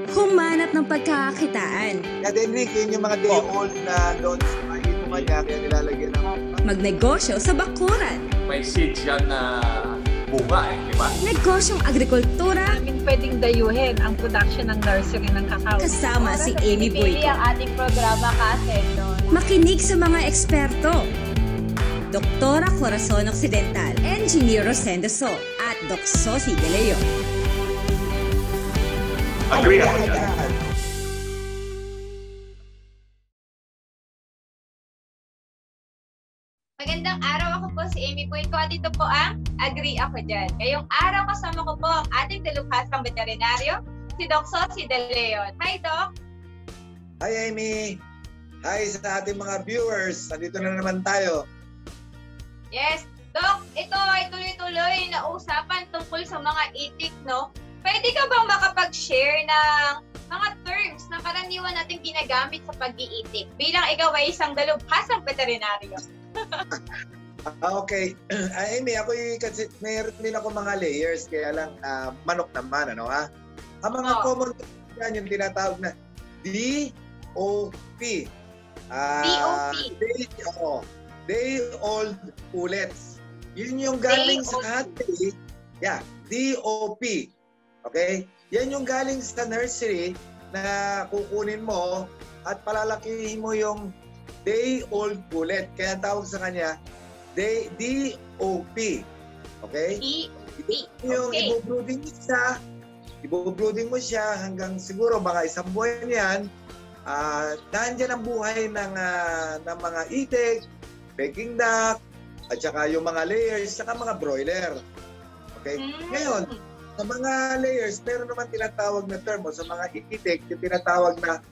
humanap ng pagkakakitaan. Kaya Denrick, yun yung mga day-old na doon sa mga niya, kaya nilalagyan ng Magnegosyo sa bakuran. May seeds yan na bunga di ba? Negosyong agrikultura. Namin pwedeng dayuhin ang production ng nursery ng kakao. Kasama si Amy Pinipili Boyko. ang ating programa kasi doon. Makinig sa mga eksperto. Doktora Corazon Occidental, Engineer Rosendo Sol, at Doc Sophie De Leon. Agree ako dyan. Magandang araw, ako po si Amy Boyko at ito po ang Agree Ako Dyan. Ngayong araw kasama ko po ang ating dalubhasang veterinaryo, si Doc Sophie De Leon. Hi, Doc! Hi, Amy! Hi sa ating mga viewers. Nandito na naman tayo. Yes, Doc, ito ay tuloy-tuloy na usapan tungkol sa mga itik, no? Pwede ka bang makapag-share ng mga terms na karaniwan natin ginagamit sa pag-iitik bilang ikaw ay isang dalubhasang veterinaryo? Okay. Amy, ako kasi mayroon din ako mga layers, kaya lang manok naman, ano ha? Ang mga common yan, yung tinatawag na DOP. DOP? Day-old pullets. Yun yung galing sa atin. Yeah, DOP. Okay? Yan yung galing sa nursery na kukunin mo at palalakihin mo yung day-old pullet. Kaya tawag sa kanya, DOP. Okay? DOP. Yung Okay. ibubrooding mo siya hanggang siguro mga isang buwan yan. Nandiyan ang buhay ng mga itik, Peking duck, at saka yung mga layers, saka mga broiler. Okay? Ngayon, sa mga layers, meron naman tinatawag na term sa mga itik, yung tinatawag na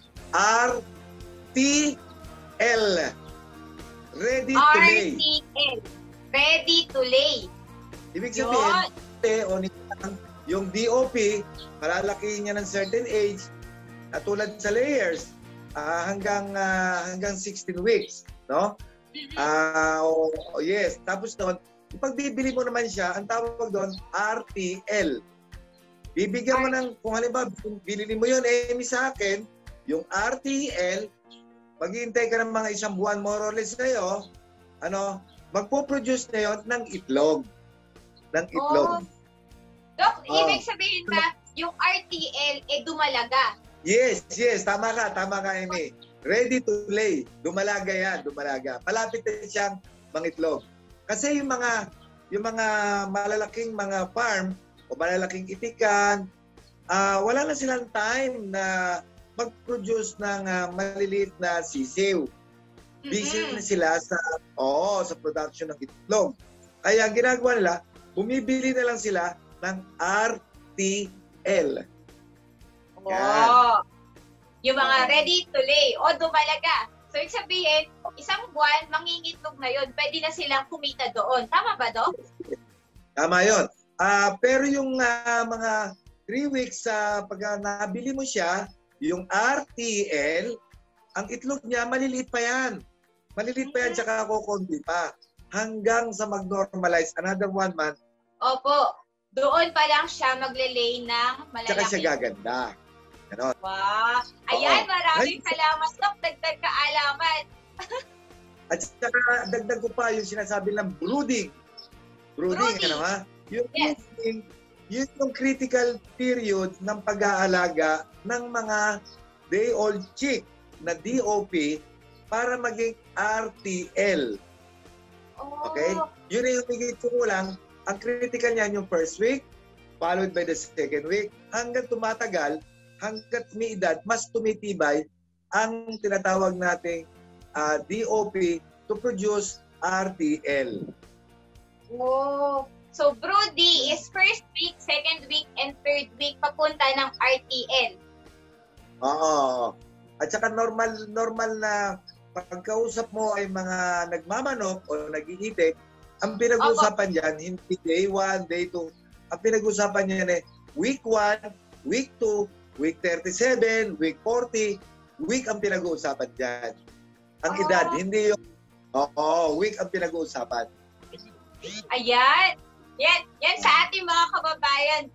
RTL. Ready to lay. RTL. Ready to lay. Ibig sabihin, yung DOP, malalakihin niya ng certain age, tulad sa layers, hanggang 16 weeks, no? Yes. Tapos doon, pag bibili mo naman siya, ang tawag doon, RTL. Bibigyan mo ng, kung halimbawa, binili mo yun, Amy, sa akin, yung RTL, maghihintay ka ng mga isang buwan, more or less kayo, magpo-produce na yun ng itlog. Oh. Dok, ibig sabihin na yung RTL dumalaga. Yes. Tama ka, Amy. Ready to lay. Dumalaga yan. Palapit na siyang mangitlog. Kasi yung mga malalaking mga farm o malalaking itikan, wala na silang time na mag-produce ng maliliit na sisiw. Busy na sila sa production ng itlog. Kaya ang ginagawa nila, bumibili na lang sila ng RTL. Oh. Yung mga ready to lay o dumalaga. So, ibig sabihin, isang buwan, mangingitlog na yun. Pwede na silang kumita doon. Tama ba, Doc? Tama yun. Pero yung mga 3 weeks pag nabili mo siya, yung RTL, ang itlog niya, maliliit pa yan. Tsaka kukunti pa. Hanggang sa mag-normalize, another 1 month. Opo. Doon pa lang siya magle-lay ng malalaki. Tsaka siya gaganda. Ganon. Wow. Ayan, maraming salamat, Doc. Dagdag kaalaman. At saka dagdag ko pa yung sinasabi ng brooding. Brooding. Yung brooding, yun yung critical period ng pag-aalaga ng mga day-old chick na DOP para maging RTL. Okay? Yun na yung higit kumulang. Ang critical niyan yung first week, followed by the second week, hanggang tumatagal, hanggat may edad, mas tumitibay ang tinatawag nating DOP to produce RTL. Oh. So, broody is first week, second week, and third week papunta ng RTL. Oo. At saka normal na pagkausap mo ay mga nagmamanok o nag-iitik, ang pinag-uusapan dyan, hindi day 1, day 2. Ang pinag-uusapan niyan ay week 1, week 2, week 37, week 40, week ang pinag-uusapan dyan. Ang edad, hindi yung week ang pinag-uusapan. Ayan. Yan sa ating mga kababayan.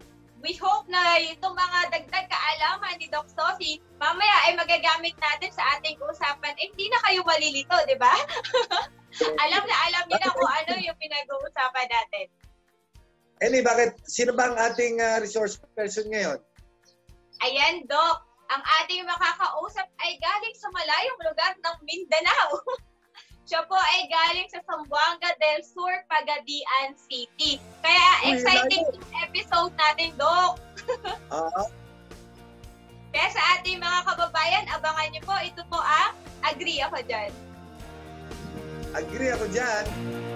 we hope na itong mga dagdag kaalaman ni Doc Sophie, mamaya ay magagamit natin sa ating usapan. Hindi na kayo malilito, di ba? alam niyo na kung ano yung pinag-uusapan natin. Eli, bakit? Sino ba ang ating resource person ngayon? Ayan, Doc. Ang ating makakausap ay galing sa malayong lugar ng Mindanao. Siya po ay galing sa Zamboanga del Sur, Pagadian City. Kaya exciting yung episode natin, Doc. Kaya sa ating mga kababayan, abangan niyo po, ito po ang Agree Ako Dyan. Agree ako dyan.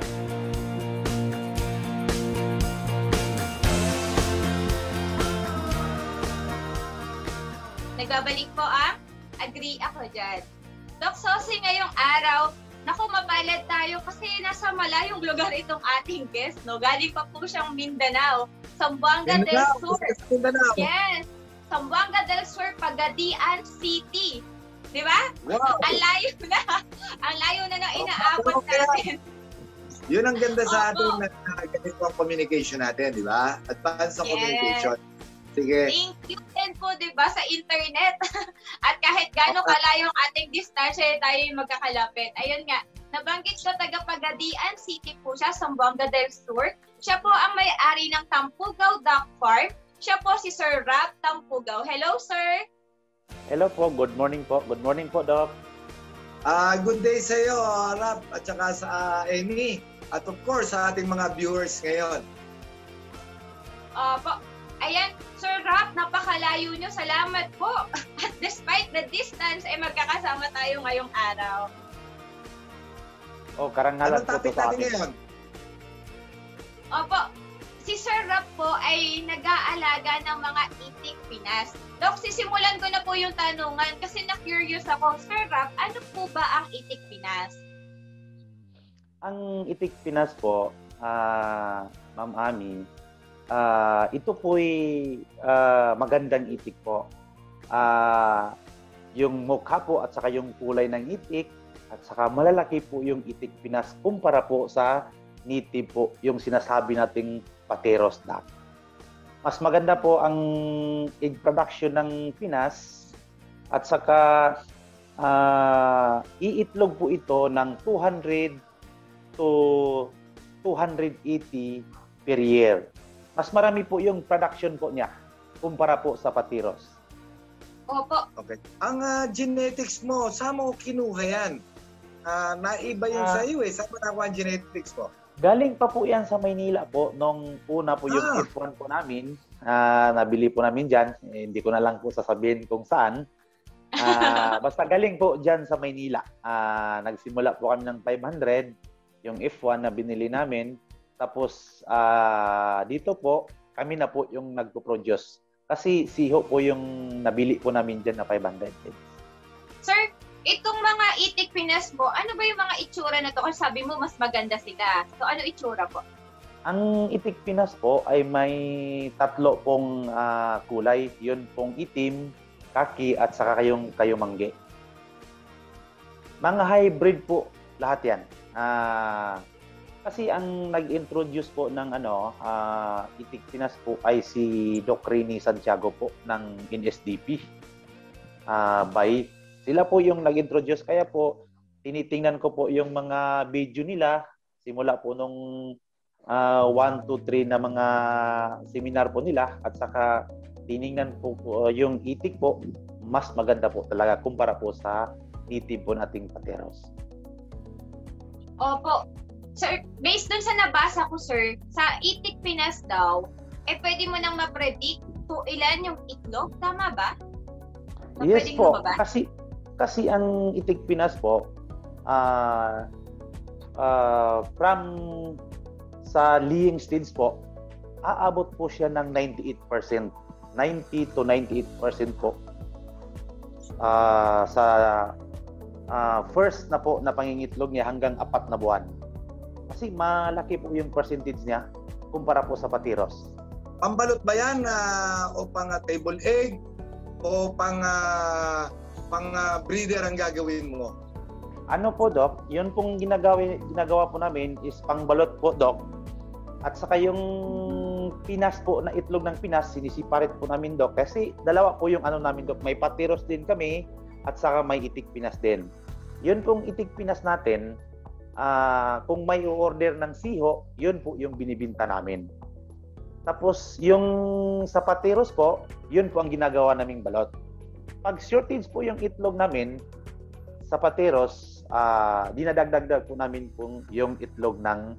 Nagbabalik po ang Agree Ako Dyan. Doc Sophie, ngayong araw, naku, mapalad tayo kasi nasa malayong lugar itong ating guest, no? Galing pa po siyang Mindanao, Zamboanga del Sur. Mindanao. Yes, Zamboanga del Sur, Pagadian City. Di ba? Wow. Ang layo na. Ang layo na ng inaabot natin. Yun ang ganda sa atin na ganito ang communication natin, di ba? Advance ang communication. Sige. Thank you din po, di ba, sa internet. At kahit gaano kalayo ang ating distansya, tayo yung magkakalapit. Ayun nga, nabanggit ko, taga Pagadian City po siya, Zamboanga del Sur. Siya po ang may-ari ng Tampugaw Duck Farm. Siya po si Sir Rap Tampugaw. Hello, sir. Hello po. Good morning po. Good morning po, Doc. Good day sa iyo, Rap, at saka sa Amy. At of course, sa ating mga viewers ngayon. Po. Ayan, Sir Rap, napakalayo nyo. Salamat po. At despite the distance, ay magkakasama tayo ngayong araw. Karangalan Anong po topic to sa natin akin. ngayon? Opo, si Sir Rap po ay nag-aalaga ng mga itik Pinas. Dok, sisimulan ko na po yung tanungan kasi na-curious ako. Sir Rap, ano po ba ang itik Pinas? Ang itik Pinas po, Ma'am Ami, ito po'y magandang itik po. Yung mukha po at saka yung kulay ng itik at saka malalaki po yung itik Pinas kumpara po sa native po yung sinasabi nating Pateros duck. Mas maganda po ang egg production ng Pinas at saka iitlog po ito ng 200 to 280 per year. Mas marami po yung production po niya kumpara po sa Pateros. Opo. Okay. Ang genetics mo, saan mo kinuha yan? Naiba yung sa iyo eh. Saan mo nakuha ang genetics mo? Galing pa po yan sa Maynila po. Nung una po yung F1 po namin, nabili po namin dyan. Hindi ko na lang po sasabihin kung saan. Basta galing po dyan sa Maynila. Nagsimula po kami ng 500, yung F1 na binili namin. Tapos dito po, kami na po yung nagpo-produce. Kasi siho po yung nabili po namin dyan na 500 heads. Sir, itong mga itik Pinas mo, ano ba yung mga itsura na to? Kasi sabi mo, mas maganda sila. So, ano itsura po? Ang itik Pinas po ay may tatlo pong kulay. Yun pong itim, kaki, at saka kayumangge. Mga hybrid po lahat yan. Kasi ang nag-introduce po ng itik Pinas po ay si Doc Rini Santiago po ng NSDP. Sila po yung nag-introduce, kaya po tinitingnan ko po yung mga video nila simula po nung 1, 2, 3 na mga seminar po nila at saka tiningnan po yung itik po, mas maganda po talaga kumpara po sa native po nating Pateros. Opo. Sir, based dun sa nabasa ko, sir, sa itik Pinas daw, pwede mo nang ma-predict kung ilan yung itlog, tama ba? Yes po, kasi ang itik Pinas po, from sa laying stage po, aabot po siya ng 98%. 90 to 98% po. Sa first na po na pangingitlog niya hanggang 4 na buwan. Kasi malaki po yung percentage niya kumpara po sa Pateros. Pambalot ba yan o pang table egg o pang breeder ang gagawin mo? Ano po, Doc? Yun pong ginagawa po namin is pangbalot po, Doc. At saka yung pinas po na itlog ng pinas, sinisiparate po namin, Dok. Kasi dalawa po yung ano namin, Dok. May patiros din kami at saka may itik pinas din. Yun pong itik pinas natin, kung may order ng siho, yun po yung binibinta namin. Tapos yung sa patiros po, yun po ang ginagawa naming balot. Pag shortage po yung itlog namin sa patiros, dinadagdag po namin po yung itlog ng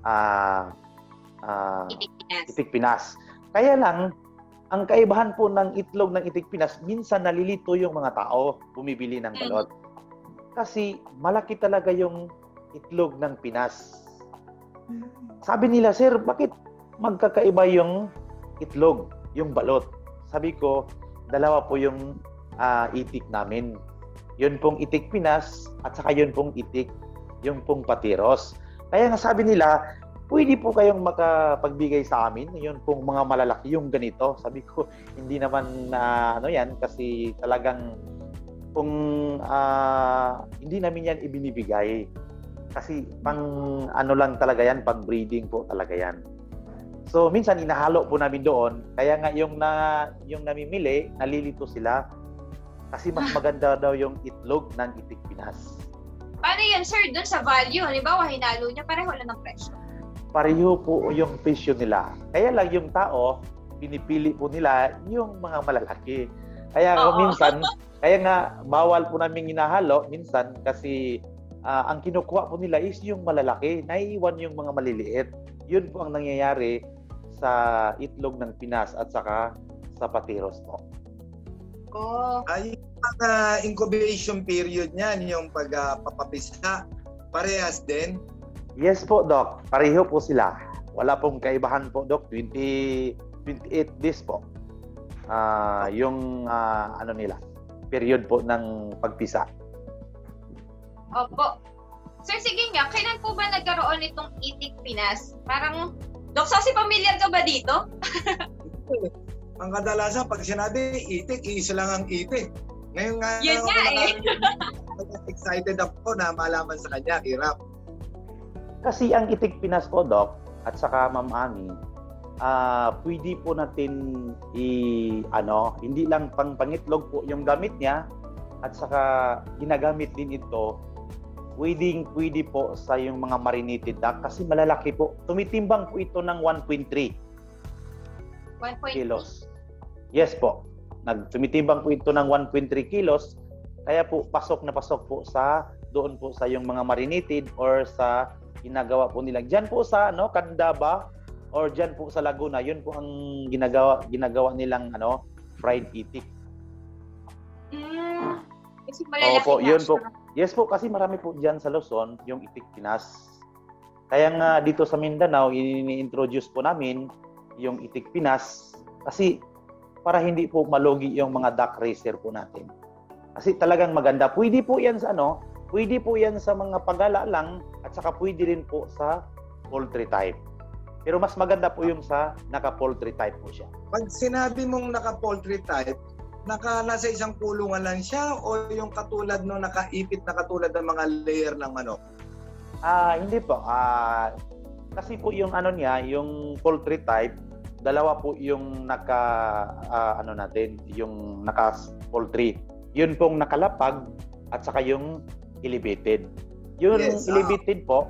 itik pinas. Kaya lang, ang kaibahan po ng itlog ng itik pinas, minsan nalilito yung mga tao bumibili ng balot. Kasi malaki talaga yung itlog ng pinas. Sabi nila, sir, bakit magkakaiba yung itlog, yung balot? Sabi ko, dalawa po yung itik namin. Yun pong itik pinas at saka yun pong itik, yung pong patiros. Kaya nga sabi nila, pwede po kayong makapagbigay sa amin, yun pong mga malalaki, yung ganito. Sabi ko, hindi naman ano yan, kasi talagang kung hindi namin yan ibinibigay. Kasi pang ano lang talaga yan, pang breeding po talaga yan. So minsan inahalo po namin doon, kaya nga yung namimili, nalilito sila. Kasi mas maganda daw yung itlog ng itik pinas. Paano yun, sir? Doon sa value, halimbawa, hinalo niya, pareho lang ng presyo. Pareho po yung presyo nila. Kaya lang yung tao, pinipili po nila yung mga malalaki. Kaya minsan, kaya nga bawal po namin hinahalo minsan kasi ang kinukuha po nila is yung malalaki, naiiwan yung mga maliliit. Yun po ang nangyayari sa itlog ng pinas at saka sa patiros po. Ay, ang incubation period niyan, yung pagpapapisa, parehas din? Yes po, Doc. Pareho po sila. Wala pong kaibahan po, Doc. 28 days po. Yung ano nila, period po ng pagpisa. Opo. Sir, sige nga, kailan po ba nagkaroon itong itik pinas? Parang, Doc Sosi, familiar ka ba dito? Ang kadalasan, pag sinabi itik, isa lang ang itik. Ngayon nga, yun nga excited ako na malaman sa kanya, hirap. Kasi ang itik pinas po, Doc, at saka Ma'am Ami, pwede po natin hindi lang pangitlog po yung gamit niya, at saka ginagamit din ito, pwede po sa yung mga marinated duck kasi malalaki po. Tumitimbang po ito ng 1.3 kilos. Yes po. Tumitimbang po ito ng 1.3 kilos. Kaya po pasok na pasok po doon po sa yung mga marinated or sa ginagawa po nila. Diyan po sa Candaba or diyan po sa Laguna, yun po ang ginagawa nilang fried itik. Kasi malalaki po, yun po. Yes po, kasi marami po diyan sa Luzon yung itik pinas. Kaya nga dito sa Mindanao, ini-introduce po namin yung itik pinas kasi para hindi po malugi yung mga duck racer po natin. Kasi talagang maganda. Pwede po yan sa pwede po yan sa mga pagala lang at saka pwede rin po sa poultry type. Pero mas maganda po yung sa naka-poultry type po siya. Pag sinabi mong naka-poultry type, nasa isang kulungan lang siya o yung katulad no nakaipit na katulad ng mga layer ng manok? Hindi po. Kasi po yung niya, yung poultry type, dalawa po yung yung naka-poultry. Yun pong nakalapag at saka yung elevated. Yung elevated po,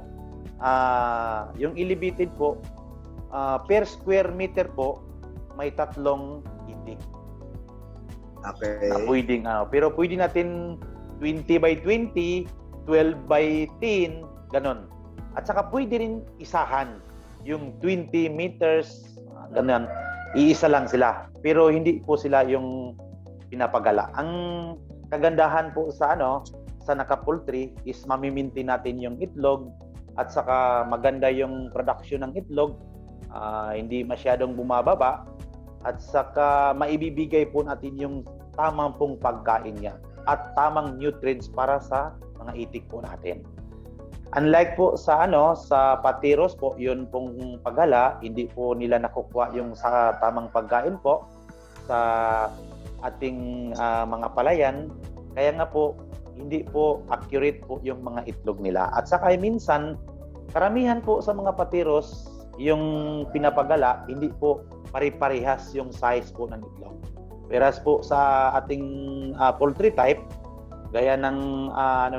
per square meter po, may 3 itik. Okay. Na pwedeng, pero pwede natin 20 by 20, 12 by 10, ganon. At saka pwede rin isahan yung 20 meters, ganon. Iisa lang sila. Pero hindi po sila yung pinapagala. Ang kagandahan po sa naka-poultry is mamiminti natin yung itlog at saka maganda yung production ng itlog, hindi masyadong bumababa at saka maibibigay po natin yung tamang pong pagkain niya at tamang nutrients para sa mga itik po natin. Unlike po sa sa patiros po, yun pong paghala, hindi po nila nakukuha yung sa tamang pagkain po sa ating mga palayan. Kaya nga po, hindi po accurate po yung mga itlog nila. At saka minsan, karamihan po sa mga patiros, yung pinapagala, hindi po pare-parehas yung size po ng itlog. Whereas po sa ating poultry type, gaya ng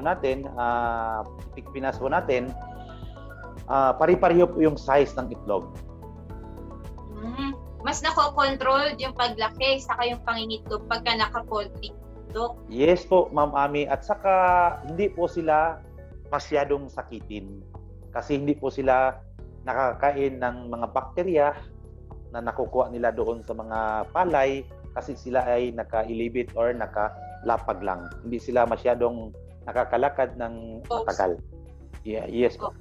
itik Pinas po natin, pare-pareho po yung size ng itlog. Mas nako-control yung paglaki saka yung pangingitlog pagka naka-poultry, Dok. Yes po, Ma'am Ami. At saka hindi po sila masyadong sakitin. Kasi hindi po sila nakakain ng mga bakterya na nakukuha nila doon sa mga palay kasi sila ay naka-ilibit or nakalapag lang. Hindi sila masyadong nakakalakad ng matagal. Yeah, yes po.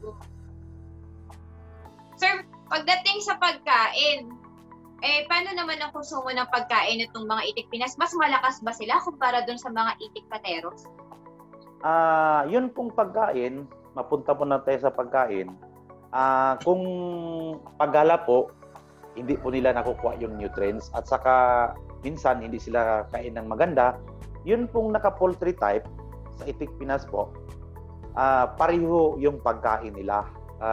Sir, pagdating sa pagkain, paano naman ang konsumo ng pagkain itong mga itik Pinas? Mas malakas ba sila kumpara doon sa mga itik Pateros? Yun pong pagkain, mapunta po na tayo sa pagkain. Kung paggala po, hindi po nila nakukuha yung nutrients at saka minsan hindi sila kain ng maganda. Yun pong naka-poultry type sa itik Pinas po, pareho yung pagkain nila.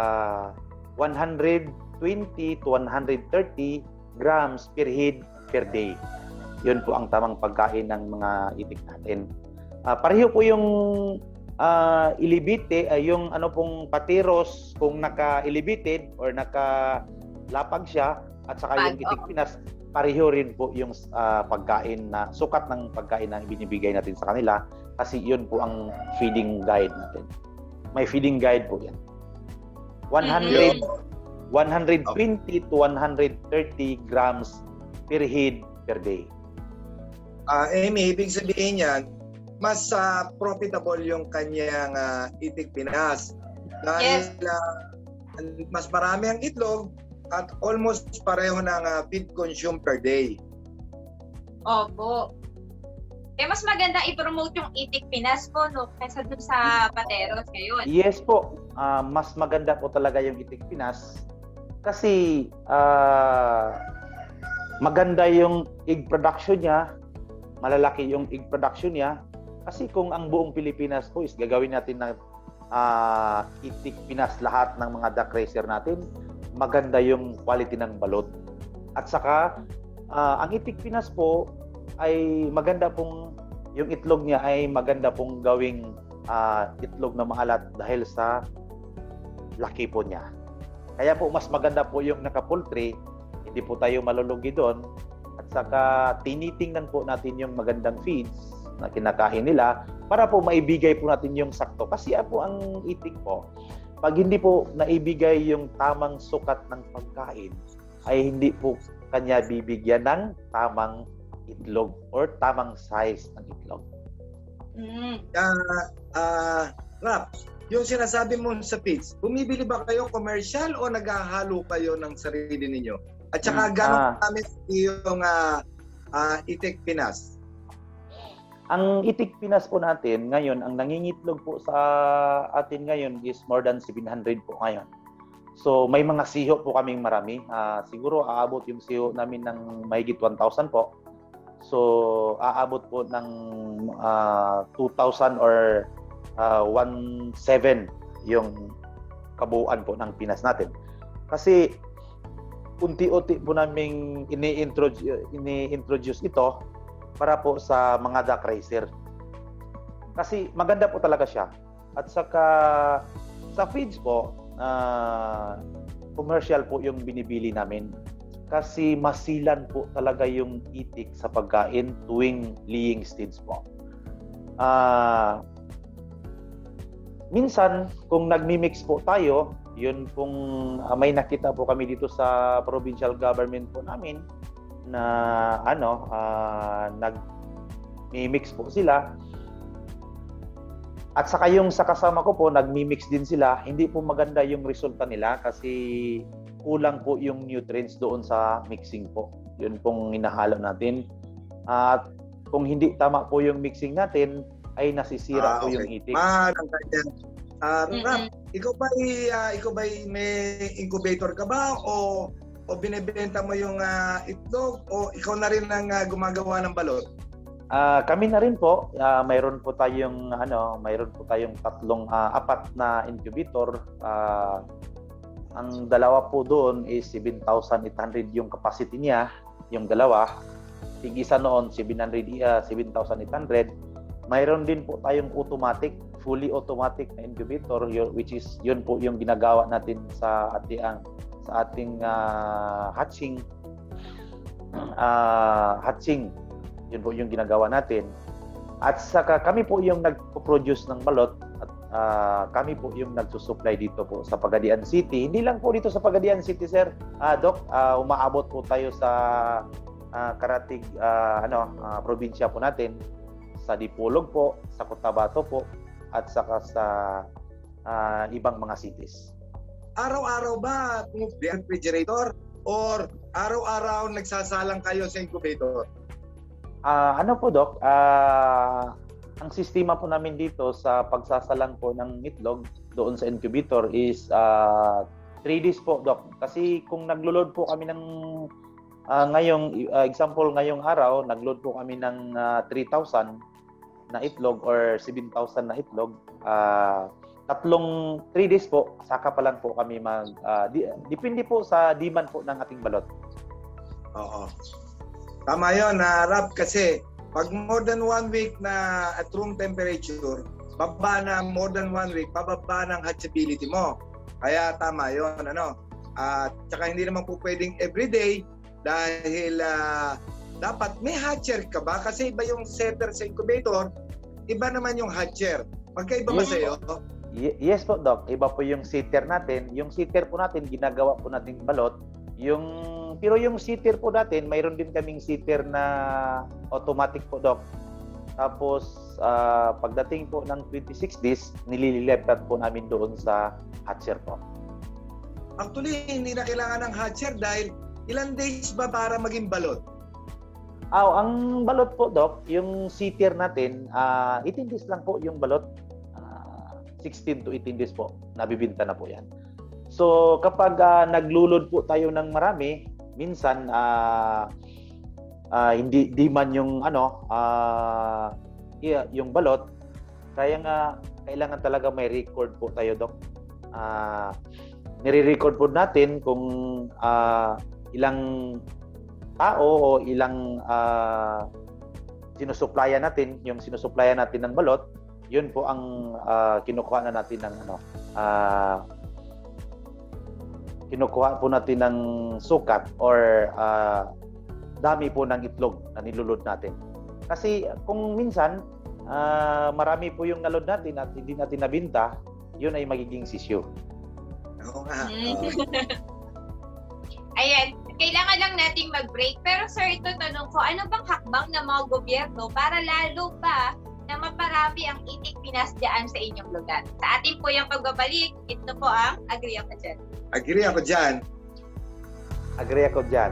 120 to 130 grams per head per day. Yun po ang tamang pagkain ng mga itik natin. Pareho po yung ilibite, yung pong Pateros kung naka-elevated or naka-lapag siya at saka yung itik Pinas, pareho rin po yung pagkain na sukat ng pagkain na binibigay natin sa kanila kasi yun po ang feeding guide natin. May feeding guide po yan. 120 to 130 grams per head per day. Amy, ibig sabihin yan, mas profitable yung kanyang itik Pinas. Dahil mas marami ang itlog at almost pareho ng feed consumed per day. Opo. Mas maganda i-promote yung itik Pinas po, no? Kaysa dun sa Pateros ngayon. Yes po. Mas maganda po talaga yung itik Pinas kasi maganda yung egg production niya, malalaki yung egg production niya. Kasi kung ang buong Pilipinas po is gagawin natin na itik Pinas lahat ng mga duck racer natin, maganda yung quality ng balot. At saka, ang itik Pinas po ay maganda pong, yung itlog niya ay maganda pong gawing itlog na maalat dahil sa laki po niya. Kaya po mas maganda po yung naka-poultry, hindi po tayo malulugi doon. At saka tinitingnan po natin yung magandang feeds na kinakain nila para po maibigay po natin yung sakto. Kasi po ang itik po, pag hindi po naibigay yung tamang sukat ng pagkain, ay hindi po kanya bibigyan ng tamang itlog or tamang size ng itlog. Rap, yung sinasabi mo sa feeds, bumibili ba kayo commercial o naghahalo kayo ng sarili ninyo? At saka gano'ng kami yung itik Pinas? Ang itik Pinas po natin ngayon, ang nangingitlog po sa atin ngayon is more than 700 po ngayon. So may mga siho po kaming marami. Siguro aabot yung siho namin ng mahigit 1,000 po. So aabot po ng 2,000 or 1,700 yung kabuuan po ng Pinas natin. Kasi unti-unti po naming ini-introduce ito para po sa mga duck racer. Kasi maganda po talaga siya. At saka sa feeds po, commercial po yung binibili namin. Kasi masilan po talaga yung itik sa pagkain tuwing laying stage po. Minsan, kung nagmi-mix po tayo, yun kung may nakita po kami dito sa provincial government po namin na nag-mix po sila. At saka yung sa kasama ko po, nag-mix din sila. Hindi po maganda yung resulta nila kasi kulang po yung nutrients doon sa mixing po. Yun pong hinahalo natin. At kung hindi tama po yung mixing natin, ay nasisira po yung itik. Rap, ikaw ba may incubator ka ba o binebenta mo yung itlog o ikaw na rin ang gumagawa ng balot? Kami na rin po, mayroon po tayong apat na incubator. Ang dalawa po doon is 7,800 yung capacity niya, yung dalawa. Tig-isa noon 7,800. Mayroon din po tayong automatic, fully automatic na incubator, which is yun po yung ginagawa natin sa ating hatching. Yun po yung ginagawa natin. At saka kami po yung nagpo-produce ng balot at kami po yung nagsusupply dito po sa Pagadian City. Hindi lang po dito sa Pagadian City, sir. Doc, umaabot po tayo sa karatig probinsya po natin, sa Dipolog po, sa Cotabato po, at saka sa ibang mga cities. Araw-araw ba refrigerator or araw-araw nagsasalang kayo sa incubator? Ano po, Doc? Ang sistema po namin dito sa pagsasalang po ng itlog doon sa incubator is 3 days po, Doc. Kasi kung naglo-load po kami ng example ngayong araw, nagload po kami ng 3,000 na itlog or 7,000 na itlog. 3 days po, saka pa lang po kami depende po sa demand po ng ating balot. Oo. Tama yun, Rap, kasi pag more than 1 week na at room temperature, baba na more than 1 week, pababa ng hatchability mo. Kaya tama yun, At saka hindi naman po pwedeng everyday dahil dapat may hatcher ka ba? Kasi iba yung setter sa incubator, iba naman yung hatcher. Magkaiba ba sa'yo? Yes po, Doc. Iba po yung sitter natin. Yung sitter po natin, ginagawa po natin balot. Pero yung sitter po natin, mayroon din kaming sitter na automatic po, Doc. Tapos, pagdating po ng 26 days, nililipat po namin doon sa hatcher po. Actually, hindi na kailangan ng hatcher dahil ilang days ba para maging balot? Ang balot po, Doc, yung sitter natin, 18 days lang po yung balot. 16 to 18 days po, nabibinta na po yan. So, kapag naglulod po tayo ng marami, minsan hindi man yung yung balot, kaya nga kailangan talaga may record po tayo, Doc. Nire-record po natin kung ilang tao o ilang sinusupplyan natin, yung sinusupplyan natin ng balot, yun po ang kinukuha na natin ng kinukuha po natin ng sukat or dami po ng itlog na nilulod natin. Kasi kung minsan marami po yung nalod natin at hindi natin nabinta, yun ay magiging sisyo. Oo nga. Ayan, kailangan lang nating mag-break. Pero sir, ito tanong ko, ano bang hakbang ng mga gobyerno para lalo pa na maparami ang itik Pinas dyan sa inyong lugar? Sa atin po yung pagbabalik, ito po ang Agree Ako Dyan. Agree ako dyan. Agree ako dyan.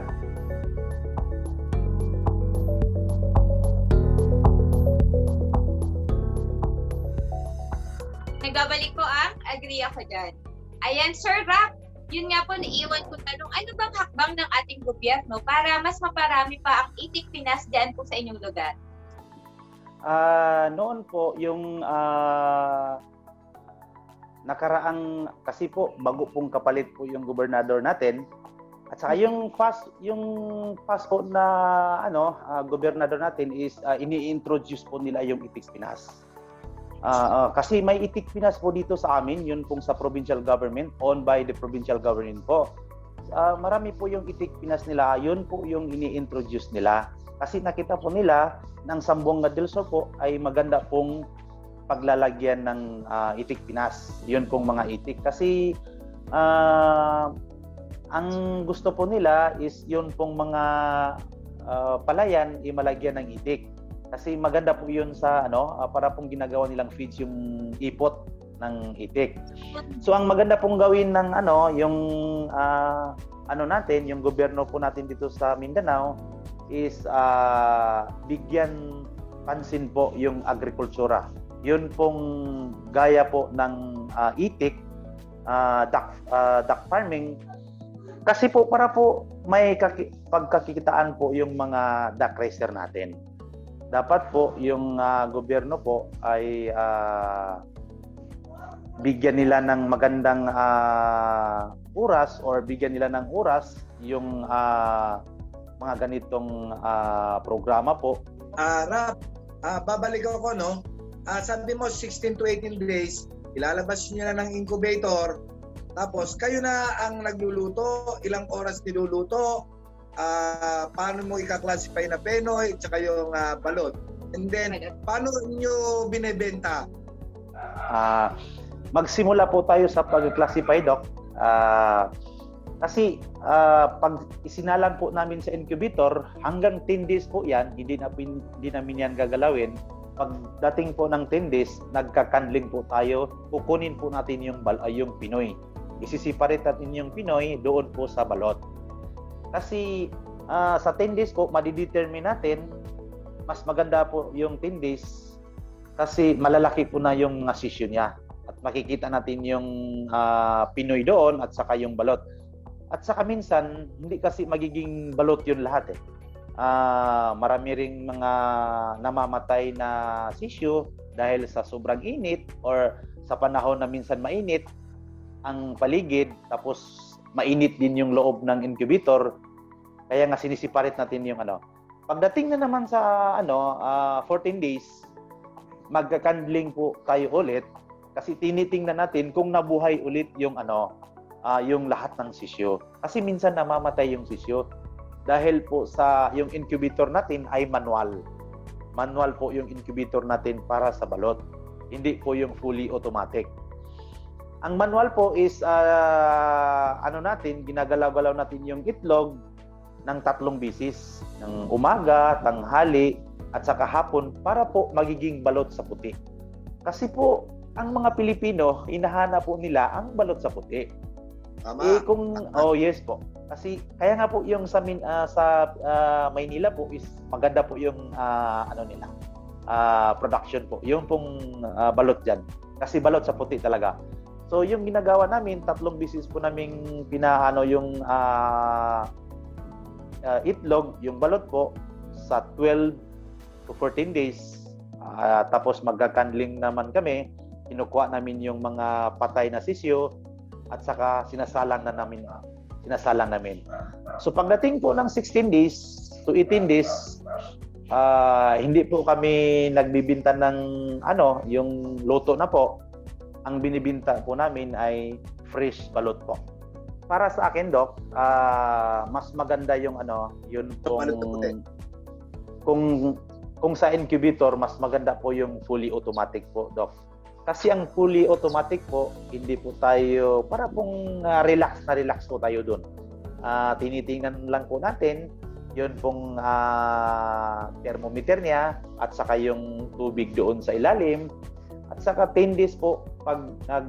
Nagbabalik po ang Agree Ako Dyan. Ayan, Sir Rap, yun nga po naiwan ko tanong, ano bang hakbang ng ating gobyerno para mas maparami pa ang itik Pinas dyan po sa inyong lugar? Noon po, yung nakaraang, kasi po, bago pong kapalit po yung gobernador natin, at saka yung past po na gobernador natin is ini-introduce po nila yung Itik Pinas. Kasi may Itik Pinas po dito sa amin, yun pong sa provincial government, owned by the provincial government po. Marami po yung Itik Pinas nila, yun po yung ini-introduce nila. Kasi nakita po nila ng Zamboanga del Sur po ay maganda pong paglalagyan ng Itik Pinas. Yun pong mga itik. Kasi ang gusto po nila is yun pong mga palayan imalagyan ng itik. Kasi maganda po yun sa para pong ginagawa nilang feeds yung ipot ng itik. So ang maganda pong gawin ng yung natin, yung gobyerno po natin dito sa Mindanao is bigyan pansin po yung agrikultura. Yun pong gaya po ng itik, duck farming. Kasi po para po may pagkakikitaan po yung mga duck raiser natin. Dapat po yung gobyerno po ay bigyan nila ng magandang oras or bigyan nila ng oras yung mga ganitong programa po. Rap, babalik ako, no? Sabi mo 16 to 18 days, ilalabas niyo na ng incubator, tapos kayo na ang nagluluto, ilang oras niluluto, paano mo i-classify na Pinoy, tsaka yung balot. And then, paano niyo binebenta? Magsimula po tayo sa pag-classify, Doc. Kasi pag isinalan po namin sa incubator, hanggang 10 days po yan, hindi namin yan gagalawin. Pagdating po ng 10 days, nagka-candling po tayo, kukunin po natin yung Pinoy. Isi-separate natin yung Pinoy doon po sa balot. Kasi sa 10 days po, madidetermine natin, mas maganda po yung 10 days kasi malalaki po na yung sisyo niya. At makikita natin yung Pinoy doon at saka yung balot. At saka minsan, hindi kasi magiging balot yun lahat eh. Marami ring mga namamatay na sisyo dahil sa sobrang init or sa panahon na minsan mainit ang paligid, tapos mainit din yung loob ng incubator. Kaya nga sinisiparate natin yung Pagdating na naman sa 14 days, magka-candling po tayo ulit kasi tinitingnan natin kung nabuhay ulit yung yung lahat ng sisyo. Kasi minsan namamatay yung sisyo dahil po sa yung incubator natin ay manual. Manual po yung incubator natin para sa balot. Hindi po yung fully automatic. Ang manual po is ginagalaw-galaw natin yung itlog ng 3 bisis, ng umaga, tanghali, at saka hapon para po magiging balot sa puti. Kasi po, ang mga Pilipino, hinahanap po nila ang balot sa puti. Tama. Yes po. Kasi kaya nga po yung sa Maynila po is maganda po yung production po. Yung pong balot diyan. Kasi balot sa puti talaga. So yung ginagawa namin, 3 bisis po naming pinaano yung itlog, yung balot po sa 12 to 14 days. Tapos magka-candling naman kami. Kinukuha namin yung mga patay na sisyo at saka sinasalang namin. So pagdating po ng 16 days to 18 days, hindi po kami nagbibinta ng yung luto na po. Ang binibinta po namin ay fresh balot po. Para sa akin, Doc, mas maganda yung yun kung sa incubator, mas maganda po yung fully automatic po, Doc. Kasi ang fully automatic po, hindi po tayo, para pong relax po tayo doon. Tinitingnan lang po natin, yun pong thermometer niya, at saka yung tubig doon sa ilalim, at saka 10 days po, pag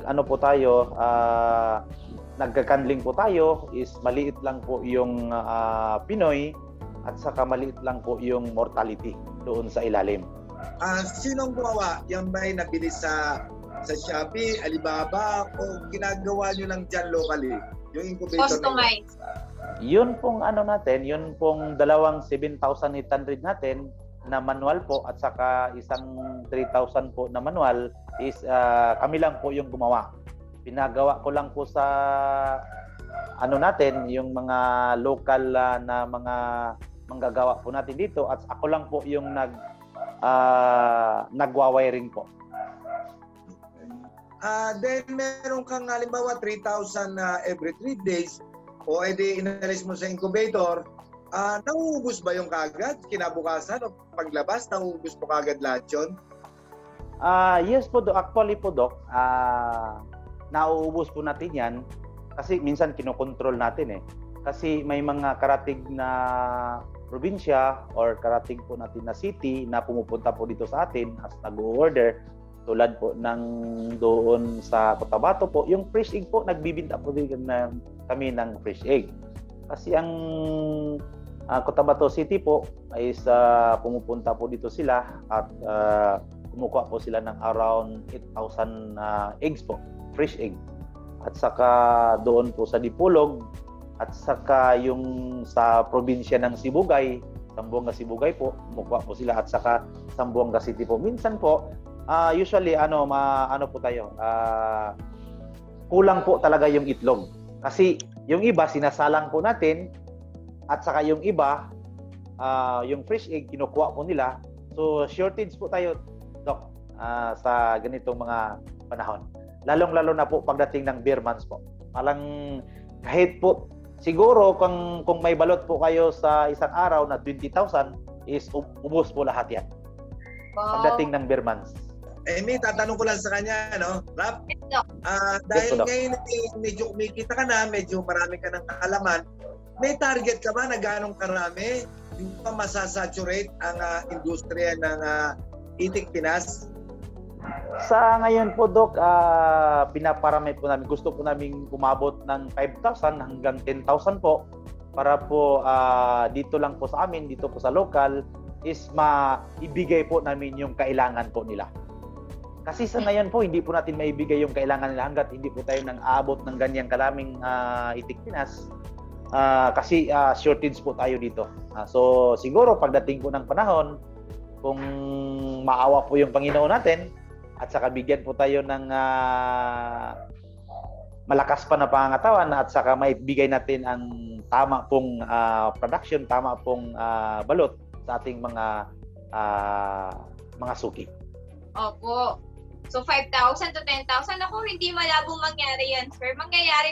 nagka-candling po tayo, is maliit lang po yung Pinoy, at saka maliit lang po yung mortality doon sa ilalim. Sinong gumawa? Yan ba ay nabili sa Shopee, Alibaba, o ginagawa nyo lang dyan locally? Yung incubator Customize. Yun pong yun pong 7,800 natin na manual po at saka isang 3,000 po na manual is kami lang po yung gumawa. Pinagawa ko lang po sa yung mga local na mga manggagawa po natin dito at ako lang po yung nagwa-wiring po. Then meron kang halimbawa 3,000 every 3 days o edi inalis mo sa incubator, nauubos ba yung kagad? Kinabukasan o paglabas, nauubos mo kagad lahat yun? Yes po, actually po, Doc. Nauubos po natin yan kasi minsan kinokontrol natin eh. Kasi may mga karatig na probinsya or karatig po natin na city na pumupunta po dito sa atin as nag-order. Tulad po ng doon sa Cotabato po, yung fresh egg po, nagbibinta po din kami ng fresh egg. Kasi ang Cotabato City po ay pumupunta po dito sila at kumukuha po sila ng around 8,000 eggs po, fresh egg. At saka doon po sa Dipolog at saka yung sa probinsya ng Sibugay, Zamboanga Sibugay po, kumukuha po sila at saka Zamboanga City po. Minsan po, usually po tayo, kulang po talaga yung itlog. Kasi yung iba, sinasalang po natin at saka yung iba, yung fresh egg, kinukuha po nila. So, shortage po tayo, Doc, sa ganitong mga panahon. Lalong-lalo na po pagdating ng beer months po. Parang kahit po, siguro kung may balot po kayo sa isang araw na 20,000, is ubos po lahat yan. Wow. Pagdating ng beer months. May tatanong ko lang sa kanya, no? Rap, Yes, Doc. dahil Yes, Doc. ngayon medyo kumikita ka na, medyo marami ka ng kaalaman, may target ka ba na ganong karami? Yung pa masasaturate ang industriya ng Itik Pinas? Sa ngayon po, Doc, pinaparami po namin. Gusto po namin umabot ng 5,000 hanggang 10,000 po para po dito lang po sa amin, dito po sa local, is maibigay po namin yung kailangan po nila. Kasi sa ngayon po, hindi po natin maibigay yung kailangan nila hanggat hindi po tayo nang aabot ng ganyang karaming Itik Pinas. Kasi shortage po tayo dito. So siguro pagdating po ng panahon, kung maawa po yung Panginoon natin at saka bigyan po tayo ng malakas pa na pangangatawan at saka maibigay natin ang tama pong production, tama pong balot sa ating mga suki. Opo. So, 5,000 to 10,000. Ako, hindi malabong mangyari yan, sir. Mangyayari.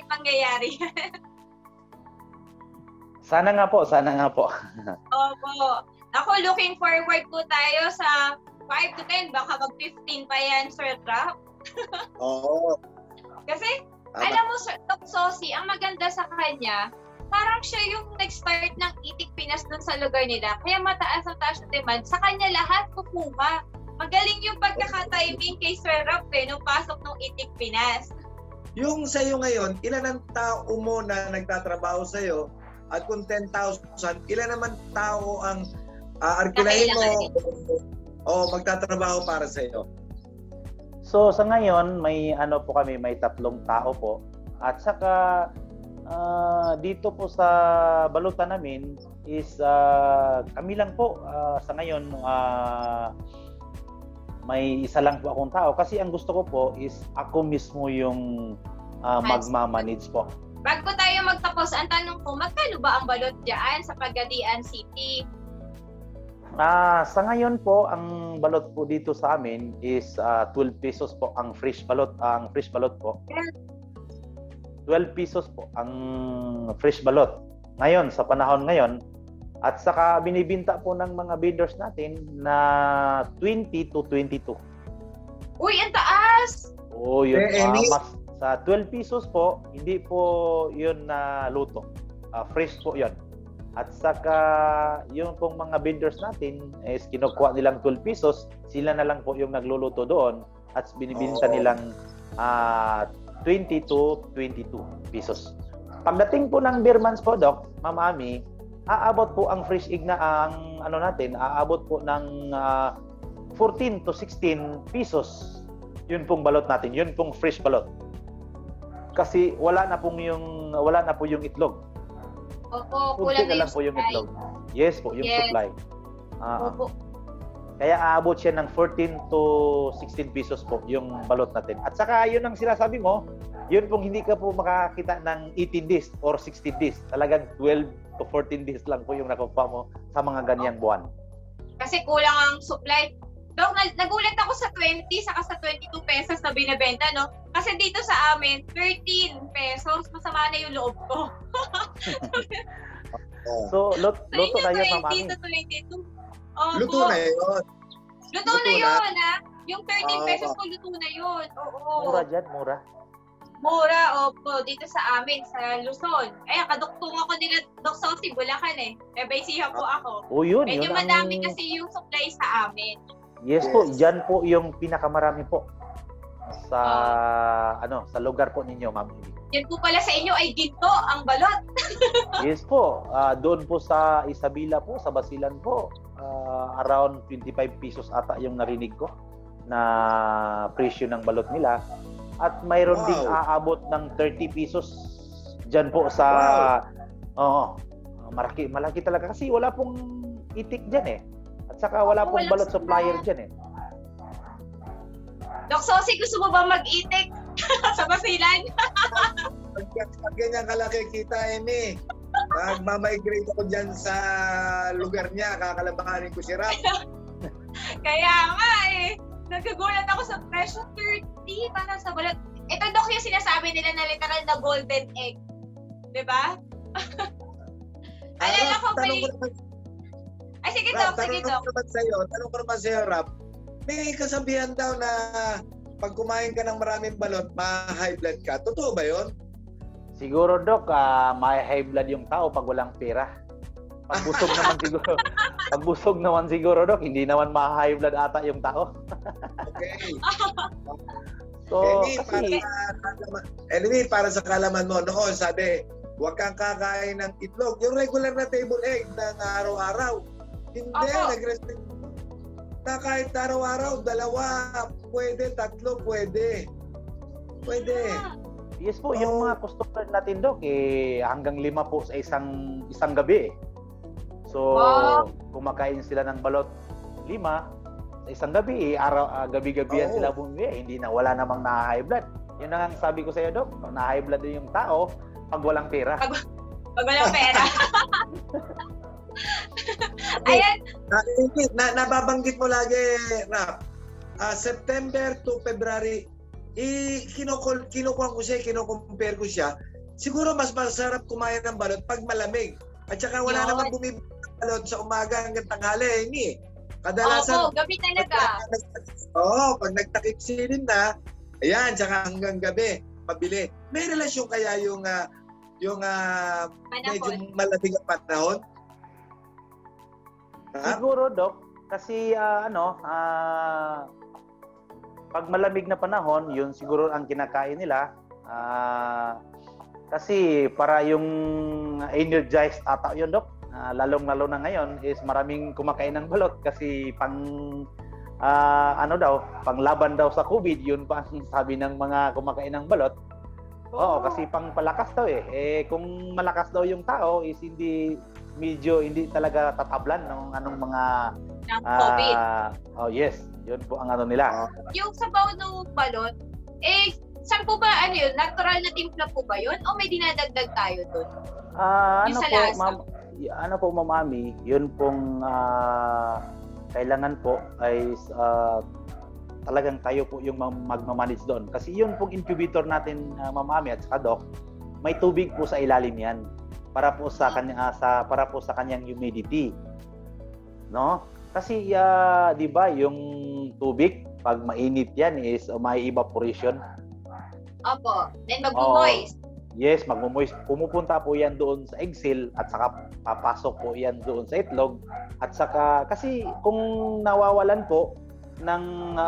Sana nga po. Opo. Ako, looking forward po tayo sa 5 to 10. Baka mag-15 pa yan, Sir Rap. Oo. Kasi, alam mo, Sir Doc Sosi, ang maganda sa kanya, parang siya yung nag-start ng Itik Pinas dun sa lugar nila. Kaya mataas ang taas na demand. Sa kanya lahat kukuha. Magaling yung pagkaka-timing kay Sir Rap nung pasok ng Itik Pinas. Yung sa'yo ngayon, ilan ang tao mo na nagtatrabaho sa'yo? At kung 10,000, ilan naman tao ang arkulahin mo o magtatrabaho para sa'yo? So sa ngayon, may po kami, may 3 tao po. At saka dito po sa balutan namin is kami lang po sa ngayon. May isa lang po akong tao kasi ang gusto ko po is ako mismo yung magmamanage po. Bago tayo magtapos, ang tanong ko, magkano ba ang balot dyan sa Pagadian City? Sa ngayon po, ang balot po dito sa amin is 12 pesos po ang fresh balot. Ang fresh balot po. 12 pesos po ang fresh balot. Ngayon, sa panahon ngayon, at saka binibinta po ng mga vendors natin na 20 to 22. Uy, ang taas! Oh, yun. Mas sa 12 pesos po, hindi po yun na luto. Fresh po yun. At saka yung pong mga vendors natin is kinukuha nilang 12 pesos, sila na lang po yung nagluluto doon at binibinta nilang 20 to 22 pesos. Pagdating po ng beer months po, Doc, Ma'am Ami, aabot po ang fresh egg na ang aabot po ng 14 to 16 pesos. Yun pong balot natin, yun pong fresh balot. Kasi wala na po yung itlog. Opo, kulang na lang po yung itlog. Yes po, yung supply. Opo. Kaya aabot siya ng 14 to 16 pesos po yung balot natin. At saka yun ang sinasabi mo, yun pong hindi ka po makakita ng 18 days or 16 days. Talagang 12 to 14 days lang po yung nakukuha mo sa mga ganyang buwan. Kasi kulang ang supply. Dok, nagulat ako sa 20 saka sa 22 pesos na binibenta, no? Kasi dito sa amin, 13 pesos. Masama na yung loob ko. So, luto tayo sa mami. 20 to 22. Opo. Luto na yun. Luto na yun, ha? Yung 13 pesos ko, luto na yun. Oo. Mura dyan, mura. Mura, opo. Dito sa amin, sa Luzon. Ay, kaduktong ako nila, Doc Sosi, Bulacan eh. Baysihan po ako. O yun, Medyo yun madami kasi yung supply sa amin. Yes po, dyan po yung pinakamarami po sa sa lugar po ninyo, Ma'am. Yan po pala sa inyo ay ginto ang balot. Yes po, doon po sa Isabela po, sa Basilan po, around 25 pesos ata yung narinig ko na presyo ng balot nila. At mayroon ding aabot ng 30 pesos dyan po sa malaki talaga kasi wala pong itik dyan eh. At saka wala pong balot supplier dyan eh. Doc Sosi, gusto mo ba mag-itik sa Basilan? Pag ganyan kalaki kita, Amy, magmamigrate ako dyan sa lugar niya, kakalabahanin ko si Rap. Kaya nga eh, nagagulat ako sa presyo 30 para sa balot. Ito, Dok, yung sinasabi nila na literal na golden egg. Diba? Alala ko ba Ay, sige, Dok, sige, Dok. Tanong ko naman sa'yo, Rap. May kasabihan daw na pag kumain ka ng maraming balot, ma-high blood ka. Totoo ba yun? Siguro, Dok, may high blood yung tao pag walang pera. Pagbusog naman siguro. Pagbusog naman siguro, Dok, hindi naman ma-high blood ata yung tao. Okay. So, Anyway, para sa kalaman mo, noon sabi, huwag kang kakain ng itlog. Yung regular na table egg ng araw-araw. Hindi, nag-restrict. Na kahit araw-araw, 2, pwede, 3, pwede. Pwede. Yes po, yung mga customer natin, Dok, hanggang 5 po sa isang gabi. So, kumakain sila ng balot 5 sa isang gabi, gabi-gabi yan sila bumili. Hindi na, wala namang na-high blood. Yun na nga sabi ko sa iyo, Dok, na-high blood din yung tao pag walang pera. Pag walang pera. Ayan. Nababanggit mo lagi, Rap. September to February, kinukuha ko siya, kinukompare ko siya. Siguro mas masarap kumain ng balot pag malamig. At saka wala naman bumibili ng balot sa umaga hanggang tanghali. Hindi. Kadalasan, gabi talaga. Pag nagtakip silin na, ayan, tsaka hanggang gabi, mabili. May relasyon kaya yung medyo malamig ang panahon? Siguro, Dok, kasi pag malamig na panahon, yun siguro ang kinakain nila. Kasi para yung energized ata yun, Dok. Lalong-lalo na ngayon is maraming kumakain ng balot kasi panglaban daw sa COVID, yun pa ang sabi ng mga kumakain ng balot. Oo, kasi pangpalakas daw kung malakas daw yung tao is hindi talaga tatablan ng anong mga COVID. Yes, yun po ang nila. Yung sabaw ng balot, saan po ba, natural na timpla po ba yun? O may dinadagdag tayo doon? Ano po, Ma'am Ami, yun pong kailangan po ay talagang tayo po yung magmamanage doon. Kasi yun pong incubator natin, Ma'am Ami at saka Doc, may tubig po sa ilalim yan para po sa kanyang humidity. No? Kasi 'di ba, yung tubig pag mainit yan is may evaporation. Opo. Then mag-moist. Yes, magmo-moist. Pumupunta po yan doon sa egg cell at saka papasok po yan doon sa itlog. At saka, kasi kung nawawalan po ng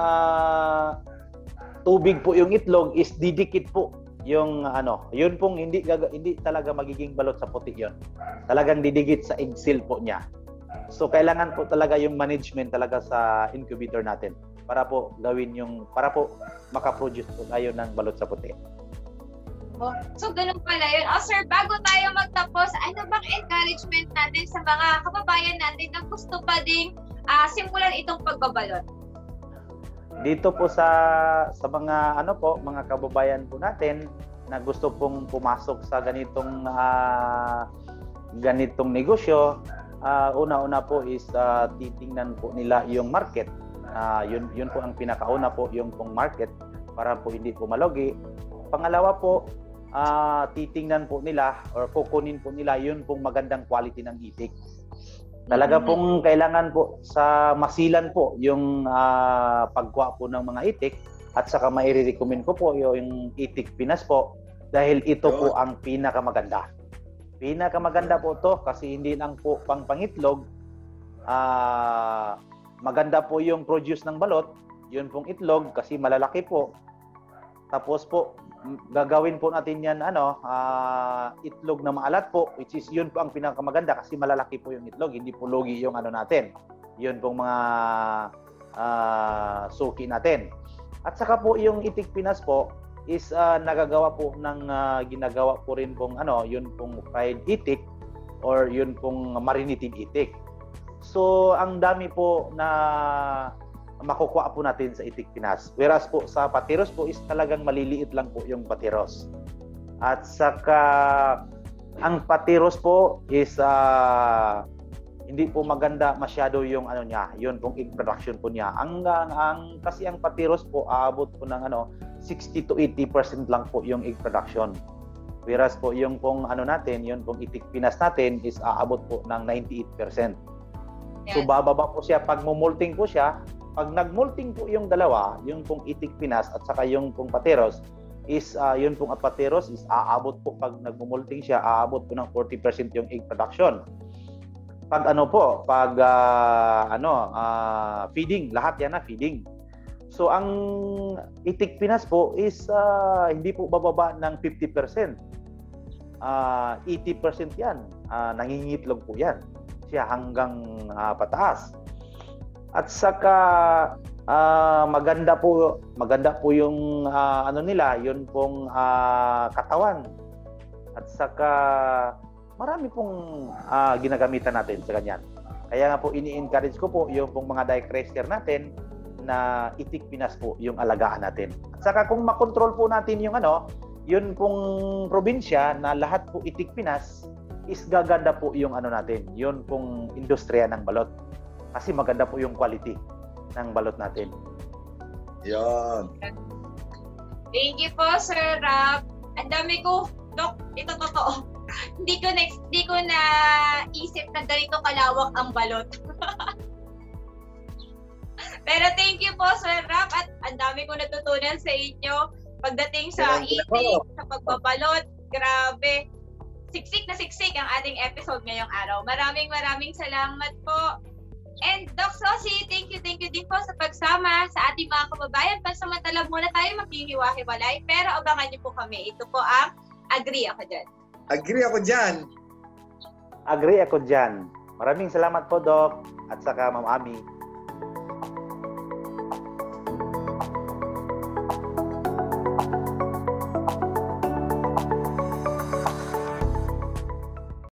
tubig po yung itlog is didikit po yung yun pong hindi talaga magiging balot sa puti yun. Talagang didikit sa egg cell po niya. So, kailangan po talaga yung management talaga sa incubator natin para po makaproduce po tayo ng balot sa puti. So, ganun pala yun. Sir, bago tayo magtapos, ano bang encouragement natin sa mga kababayan natin na gusto pa ding simulan itong pagbabalot? Dito po sa mga mga kababayan po natin na gusto pong pumasok sa ganitong negosyo, una-una po is titingnan po nila yung market. Yun po ang pinakauna po, yung pong market para po hindi po malugi. Pangalawa po, titingnan po nila or kukunin po nila yun pong magandang quality ng itik. Talaga pong kailangan po sa masilan po yung pagkuha po ng mga itik at saka mai-recommend ko po yung itik Pinas po dahil ito po ang pinakamaganda. Pinakamaganda po to kasi hindi lang po pangitlog. Maganda po yung produce ng balot, yun pong itlog kasi malalaki po. Tapos po gagawin po natin yan itlog na maalat po, which is yun po ang pinakamaganda kasi malalaki po yung itlog, hindi po lugi yung natin. Yun pong mga suki natin. At saka po yung itik Pinas po is ginagawa po rin pong yun pong fried itik or yun pong marinated itik. So ang dami po na makukuha po natin sa itik Pinas. Whereas po sa patiros po is talagang maliliit lang po yung patiros. At saka ang patiros po is hindi po maganda masyado yung ano niya, yun pong egg production po niya. Kasi ang patiros po aabot po ng 60 to 80% lang po yung egg production. Whereas po yung pong natin, yun pong itik pinas natin is aabot po ng 98%. So bababa po siya pag mumulting po siya. Pag nagmulting po yung dalawa, yung pong itik pinas at saka yung pong patiros is yun pong patiros is aabot po pag nagmumulting siya, aabot po ng 40% yung egg production. Pag feeding, lahat yan na feeding. So ang itik pinas po is hindi po bababa ng 50%. 80% yan. Nangingitlog po yan. Siya hanggang pataas. At saka maganda po yung nila, yun pong katawan. At saka marami pong ginagamitan natin sa ganyan. Kaya nga po ini-encourage ko po yung pong mga dike racer natin na itik pinas po yung alagaan natin. At saka kung makontrol po natin yung yun pong probinsya na lahat po itik pinas, is gaganda po yung natin, yun pong industriya ng balot. Kasi maganda po yung quality ng balot natin. Yan. Thank you po, Sir Rap. Ang dami ko, Dok, ito totoo. Hindi ko na isip na ganito kalawak ang balot. Pero thank you po, Sir Rap, at ang dami ko natutunan sa inyo pagdating sa eating, sa pagbabalot. Grabe. Siksik na siksik ang ating episode ngayong araw. Maraming salamat po. And Doc Sosie, thank you din po sa pagsama sa ating mga kababayan. Pansamantala muna tayo maghihiwa-hiwalay, pero abangan niyo po kami. Ito po ang Agree Ako Dyan. Agree ako dyan. Agree ako dyan. Maraming salamat po, Doc, at saka Ma'am Ami.